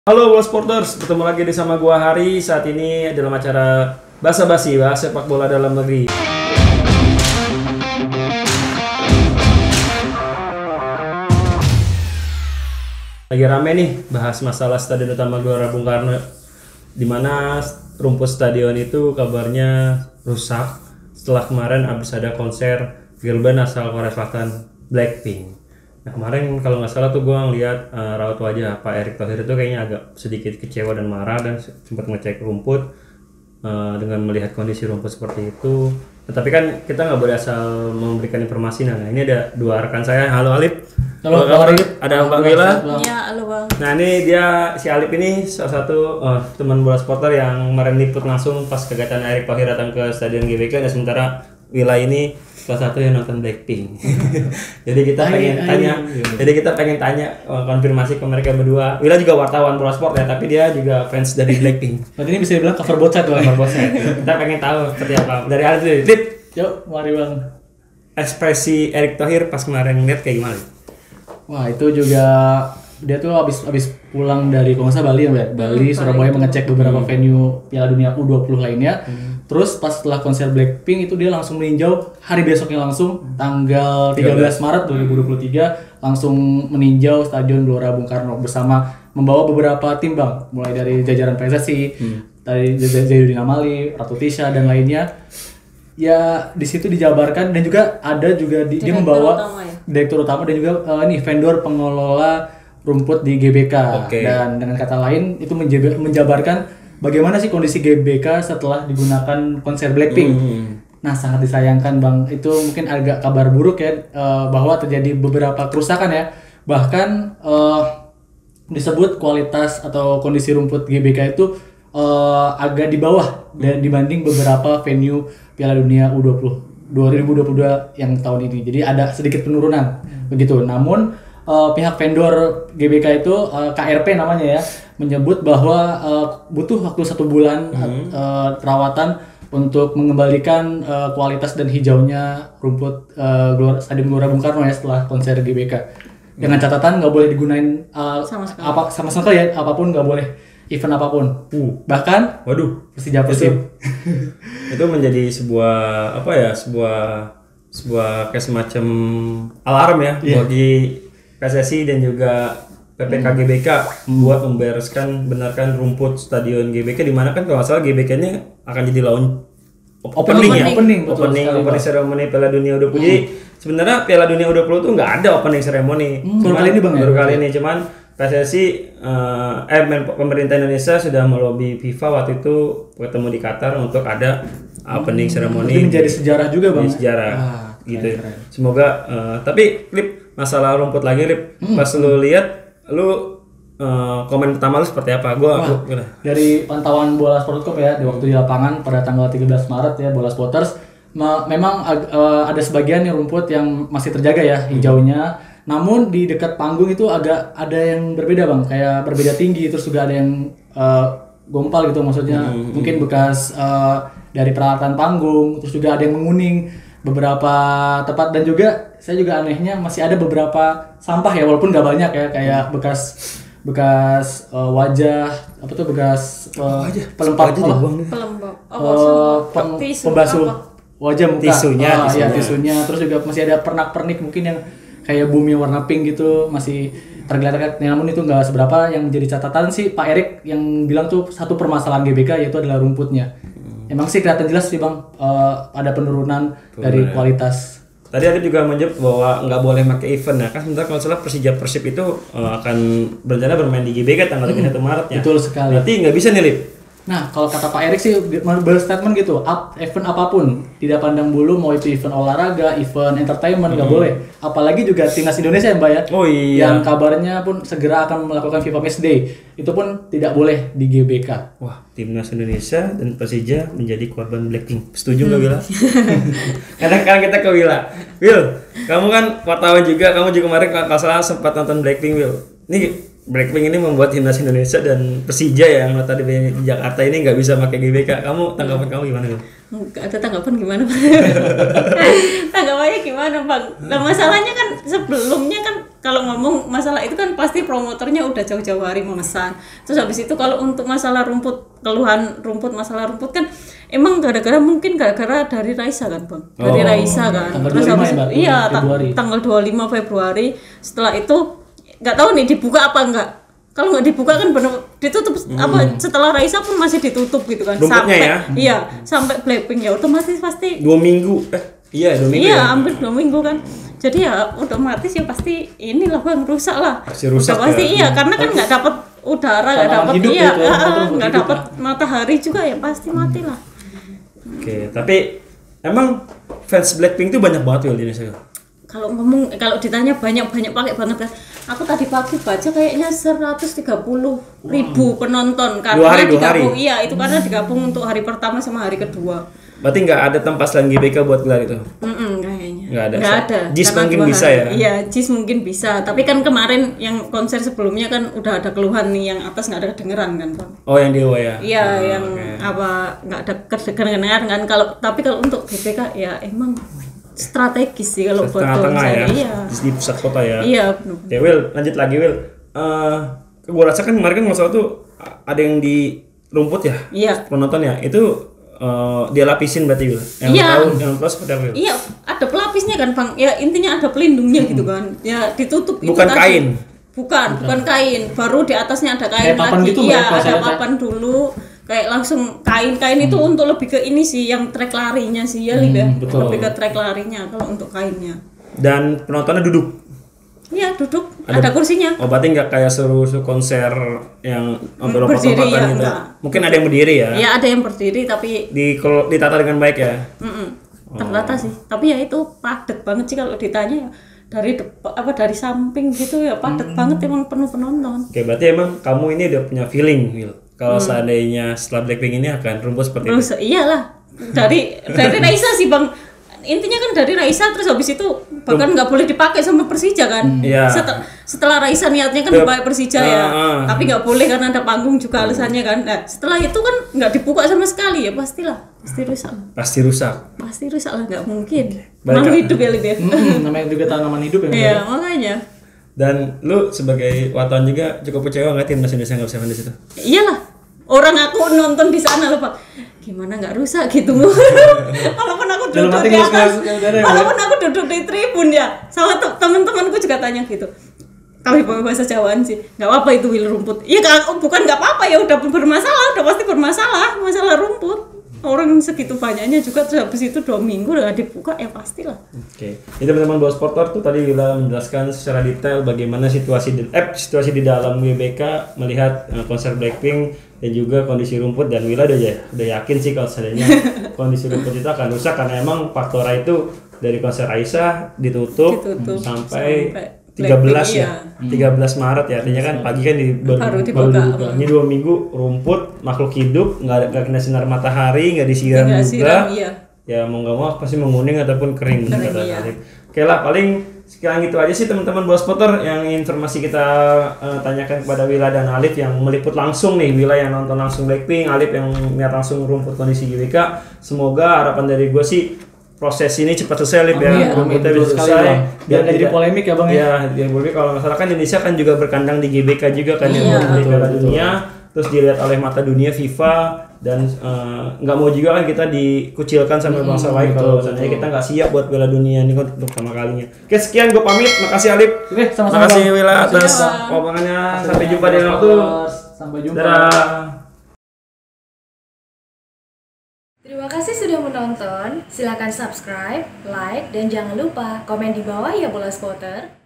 Halo Bola Sporters, bertemu lagi sama gua Hari. Saat ini dalam acara Basa Basi, bahas sepak bola dalam negeri. Lagi rame nih bahas masalah Stadion Utama Gelora Bung Karno, di mana rumput stadion itu kabarnya rusak setelah kemarin habis ada konser girl band asal Korea Selatan, Blackpink. Nah kemarin kalau nggak salah tuh gue ngeliat raut wajah Pak Erick Thohir itu kayaknya agak sedikit kecewa dan marah dan sempat ngecek rumput dengan melihat kondisi rumput seperti itu. Tetapi kan kita nggak boleh asal memberikan informasi. Nah ini ada dua rekan saya. Halo Alip. Halo Alip. Ada Bang Wila. Iya, halo Bang. Nah ini dia, si Alip ini salah satu teman bola supporter yang kemarin liput langsung pas kegiatan Erick Thohir datang ke Stadion GBK. Dan sementara Wila ini salah satu yang nonton Blackpink. Jadi kita pengen tanya konfirmasi ke mereka berdua. Wila juga wartawan bola sport ya, tapi dia juga fans dari Blackpink. Berarti ini bisa dibilang cover both side lah. Kita pengen tahu seperti apa. Dari Alip dulu. Lip, Yuk, mari Bang. ekspresi Erick Thohir pas kemarin lihat kayak gimana? Wah, itu juga dia tuh habis pulang dari kalau nggak salah Bali ya, Mbak. Bali, Surabaya mengecek beberapa venue Piala Dunia U20 lainnya. Terus pas setelah konser Blackpink itu dia langsung meninjau hari besoknya langsung tanggal 13 Maret 2023 langsung meninjau Stadion Gelora Bung Karno bersama membawa beberapa tim Bang, mulai dari jajaran PSSI, dari Zainuddin Amali, Ratu Tisha dan lainnya. Ya di situ dijabarkan dan juga ada juga dia membawa direktur utama dan juga vendor pengelola rumput di GBK. Dan dengan kata lain itu menjabarkan bagaimana sih kondisi GBK setelah digunakan konser Blackpink. Nah sangat disayangkan Bang, itu mungkin agak kabar buruk ya, bahwa terjadi beberapa kerusakan ya. Bahkan disebut kualitas atau kondisi rumput GBK itu agak di bawah dibanding beberapa venue Piala Dunia U20 2022 yang tahun ini. Jadi ada sedikit penurunan begitu. Namun pihak vendor GBK itu KRP namanya ya, menyebut bahwa butuh waktu 1 bulan perawatan untuk mengembalikan kualitas dan hijaunya rumput Stadion Gelora Bung Karno ya setelah konser GBK. Dengan catatan nggak boleh digunain sama sekali ya, apapun nggak boleh, event apapun. Bahkan Persija Persib itu menjadi sebuah kayak semacam alarm ya bagi PSSI dan juga PPK GBK buat benarkan rumput Stadion GBK, di mana kan kalau nggak salah GBK-nya akan jadi opening ceremony Piala Dunia U20. Jadi sebenarnya Piala Dunia U20 itu nggak ada opening ceremony. Baru kali ini cuman PSSI pemerintah Indonesia sudah melobi FIFA waktu itu ketemu di Qatar untuk ada opening ceremony. Itu menjadi sejarah juga Bang. Sejarah gitu. Keren. Semoga tapi Lip, masalah rumput lagi Lip. Pas lu lihat komen pertama lu seperti apa? Gua dari pantauan Bola Sport.com ya di waktu di lapangan pada tanggal 13 Maret ya, Bola Sporters memang ada sebagian yang rumput yang masih terjaga ya hijaunya. Namun di dekat panggung itu agak ada yang berbeda Bang, kayak berbeda tinggi, terus juga ada yang gompal gitu, maksudnya mungkin bekas dari peralatan panggung, terus juga ada yang menguning beberapa tempat, dan juga saya juga anehnya masih ada beberapa sampah ya, walaupun nggak banyak ya, kayak bekas wajah apa tuh, bekas pembasuh wajah muka, tisunya, terus juga masih ada pernak-pernik mungkin yang kayak bumi warna pink gitu masih tergeletak. Namun itu nggak seberapa. Yang menjadi catatan sih Pak Erick yang bilang tuh satu permasalahan GBK yaitu adalah rumputnya. Emang sih kelihatan jelas sih Bang, ada penurunan dari kualitas. Tadi ada juga menyebut bahwa nggak boleh pakai event ya kan, sebentar kalau salah Persija Persib itu akan berencana bermain di GBK tanggal 31 Maret ya. Betul sekali. Berarti nggak bisa nih Lip. Nah, kalau kata Pak Erick sih berstatement gitu, event apapun tidak pandang bulu, mau itu event olahraga, event entertainment nggak boleh. Apalagi juga timnas Indonesia ya Mbak ya, yang kabarnya pun segera akan melakukan FIFA Matchday, itu pun tidak boleh di GBK. Wah, timnas Indonesia dan Persija menjadi korban Blackpink. Setuju nggak Wila? Kadang-kadang kita ke Wila. Wil, kamu kan wartawan juga, kamu juga kemarin kalau salah sempat nonton Blackpink Wil. Nih Blackpink ini membuat timnas Indonesia dan Persija yang notabene di Jakarta ini nggak bisa pakai GBK. Tanggapan kamu gimana? Nggak ada tanggapan gimana? Tanggapannya gimana Bang? Nah masalahnya kan sebelumnya kan kalau ngomong masalah itu kan pasti promotornya udah jauh-jauh hari memesan. Terus habis itu kalau untuk masalah rumput, keluhan rumput, masalah rumput kan emang mungkin gara-gara dari Raisa kan Bang. Dari Raisa kan. Tanggal Terus 25 habis ya, Mbak? iya Februari. tanggal 25 Februari. Setelah itu nggak tahu nih dibuka apa enggak. Kalau nggak dibuka kan benar ditutup apa setelah Raisa pun masih ditutup gitu kan. Rumputnya Sampai ya? iya, sampai Blackpink ya otomatis pasti 2 minggu. Iya, 2 minggu. iya, Ya? hampir 2 minggu kan. Jadi ya otomatis ya pasti inilah Bang rusak lah. Pasti rusak Udah pasti ya. iya karena kan nggak dapat udara, nggak Tanaman dapat hidup iya, gitu ya, rumput nggak hidup dapat matahari juga ya pasti mati lah. Oke, tapi emang fans Blackpink tuh banyak banget Wil di Indonesia. Kalau ditanya banyak pakai banget kan. Aku tadi pagi baca kayaknya 130.000 penonton karena 2 hari. digabung. Iya, itu karena digabung untuk hari pertama sama hari kedua. Berarti nggak ada tempat selain GBK buat gelar itu? Kayaknya. Nggak ada. Nggak ada. JIS Karena mungkin 2 bisa hari. ya? Iya, JIS mungkin bisa. Tapi kan kemarin yang konser sebelumnya kan udah ada keluhan nih yang atas nggak ada kedengeran kan Bang. Oh, yang Dewa ya? Iya, yang apa nggak ada kedengeran kan. Tapi kalau untuk GBK ya emang strategis sih kalau buat Tengah-tengah konser. ya? Iya. Di pusat kota ya? Iya, benar. Ya Will, lanjut lagi Will. Gue rasa kan kemarin kan masalah tuh ada yang di rumput ya? Iya. Penontonnya itu dia lapisin berarti Will. Yang Iya. tahu seperti apa Will? Iya, ada pelapisnya kan, Bang. Ya intinya ada pelindungnya gitu kan. Ya ditutup itu Bukan tadi. kain? Bukan kain. Baru di atasnya ada kain Kayak papan lagi. gitu, Iya, Mbak, ada saya papan dulu. Kayak langsung kain itu untuk lebih ke ini sih, yang trek larinya sih ya, Lid, ya. betul. Lebih ke trek larinya kalau untuk kainnya. Dan penontonnya duduk. Iya, duduk. Ada kursinya. Oh, berarti nggak kayak seru konser yang Berdiri, lompat-lompatan ya, gitu. enggak. Mungkin ada yang berdiri ya. Ya ada yang berdiri tapi Kalau ditata dengan baik ya. ternyata sih. Tapi ya itu padat banget sih kalau ditanya ya. Dari dari samping gitu ya padat banget, emang penuh penonton. Oke, berarti emang kamu ini udah punya feeling, Will. Kalau seandainya setelah Blackpink ini akan rumput seperti itu. Terus iyalah dari Raisa sih Bang. Intinya kan dari Raisa, terus habis itu bahkan nggak boleh dipakai sama Persija kan. Iya. Setelah Raisa niatnya kan dipakai Persija ya, tapi nggak boleh karena ada panggung juga alasannya kan. Nah, setelah itu kan nggak dibuka sama sekali ya pastilah pasti rusak. Pasti rusak lah, nggak mungkin. Balik Makhluk hidup ya Lid ya. Namanya juga tanaman hidup ya. Iya makanya. Dan lu sebagai wartawan juga cukup kecewa nggak timnas Indonesia nggak bisa main di situ? Iyalah, orang aku nonton di sana loh Pak. Gimana nggak rusak gitu? Walaupun aku Dalam duduk hati di nggak atas, suka udara ya, walaupun aku duduk di tribun ya, sama teman-temanku juga tanya gitu. Kami pakai bahasa Jawaan sih, nggak apa itu Will rumput. Iya bukan nggak apa-apa ya, udah bermasalah, udah pasti bermasalah, masalah rumput. Orang segitu banyaknya juga, terus habis itu 2 minggu udah dibuka ya pastilah. Oke. Jadi teman-teman Bola Supporter tuh tadi Wila menjelaskan secara detail bagaimana situasi di dalam GBK melihat konser Blackpink dan juga kondisi rumput, dan Wila udah yakin sih kalau seandainya kondisi rumput itu akan rusak karena emang Faktora itu dari konser Raisa ditutup sampai 13 ya. 13 Maret ya. Artinya kan pagi kan Baru baru dibuka. dibuka. Ini 2 minggu rumput makhluk hidup nggak kena sinar matahari, nggak disiram Nggak juga. siram, iya. Ya mau nggak mau pasti menguning ataupun kering kata iya. Alif. Oke lah, paling sekarang gitu aja sih teman-teman Bola Supporter yang informasi kita tanyakan kepada Wila dan Alif yang meliput langsung nih. Wila yang nonton langsung Blackpink, Alif yang lihat langsung rumput kondisi GBK. Semoga harapan dari gue sih proses ini cepat selesai Alif ya. Rumputnya bisa selesai. Biar nggak jadi polemik ya Bang ya. Ya, jadi polemik kalau nggak salah kan Indonesia kan juga berkandang di GBK juga kan yang Iya. di Piala Dunia. Terus dilihat oleh mata dunia FIFA dan nggak mau juga kan kita dikucilkan sama bangsa lain kalau misalnya kita nggak siap buat Piala Dunia ini kan untuk pertama kalinya. Oke, sekian gue pamit. Makasih Alif. Oke, sama-sama. Makasih Bang. Wila Makasih, atas Bang. omongannya. Sampai jumpa di lain waktu. Sampai jumpa. Dadah. Terima kasih sudah menonton. Silakan subscribe, like, dan jangan lupa komen di bawah ya Bola Spotter.